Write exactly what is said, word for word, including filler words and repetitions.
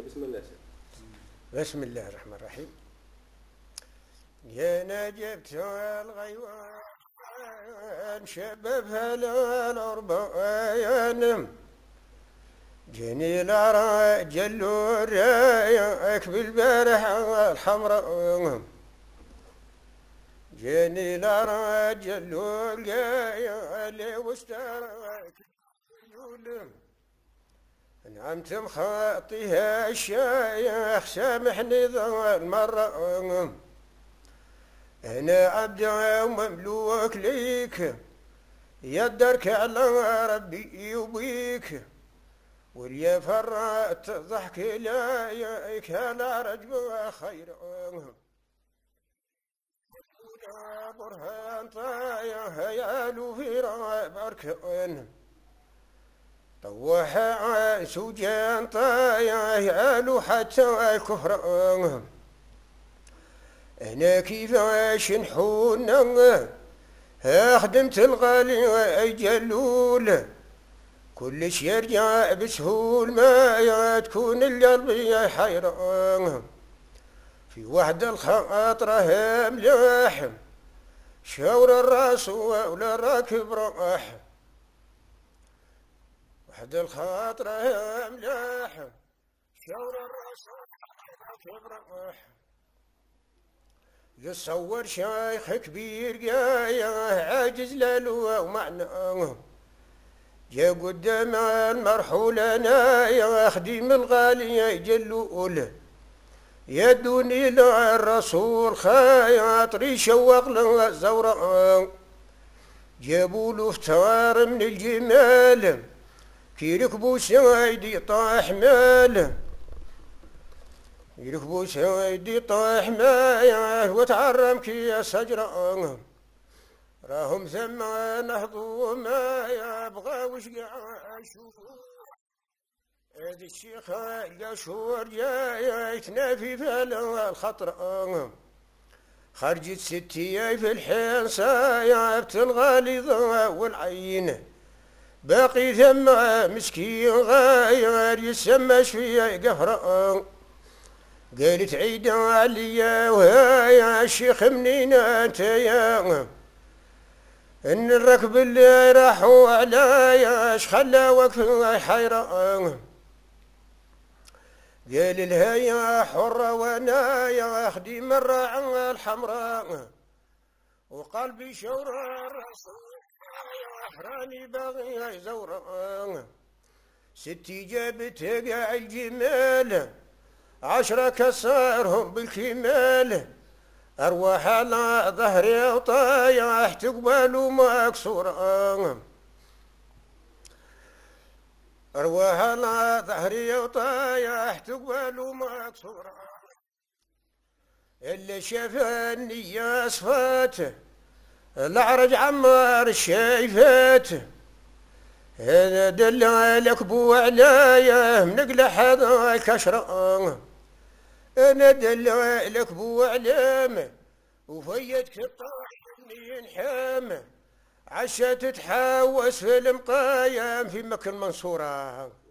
بسم الله. بسم الله الرحمن الرحيم. يا نجبت الغيوان شبابها الأربعين جني لارا جلو رايك بالبارح الحمراء جني لارا جلو اللي وستارك يولم نعمت مخاطيها الشيخ سامحني ذا المرة أنا عبد ومملوك ليك يدرك على ربي يبيك واللي فرات ضحك لايك على رجب خير برهان طايا يالو في بركان طوح سوجان طايا يالو حتى الكفر انا كيفاش نحون خدمت الغالي جلول كل شي يرجع بسهول ما تكون القلب يا حيران في واحد الخاطره ملاح شاور الراس ولا راكب راح واحد الخاطره ملاح شاور الراس ولا راكب راح يصور شيخ كبير يا عاجز لالو ومعناه جا قدام المرحول انا يا خديم الغالي يجلول يدوني للرسول خاطري شوق له الزوراء جابوا له فتار من الجمال كي ركبوا سايدي طاح مال يركبوا سايدي طاح مال وتعرم كي سجران راهم ثم نهضوا ما يبغى وش قاعد يشوفوا هذا الشيخ القشور جاي يتنافي في الخطر خرجت ستي في الحين سايبت الغاليظة والعين باقي ثم مسكين غاير يسمى شفيع قفران قالت عيد عليا ويا الشيخ منين انت يا ان الركب اللي راحوا علياش خلا وقف حيران قال لها يا حرة وانا يا خديم الراعي الحمراء وقلبي شور الرسول يا حراني باغي زوران ستي جابت قاع الجمال عشرة كسرهم بالكمال أرواح على ظهري وطايح تقبل مكسورة أرواح على ظهري وطايح تقبل مكسورة اللي شافني يا صفاته الأعرج عمار الشايفات هذا دلالك بو عليا منقلع هذا كشرة انا دلالك بو علامه وفيتك الطايح ينحام عشا تتحاوس في المقايم في مكة المنصورة.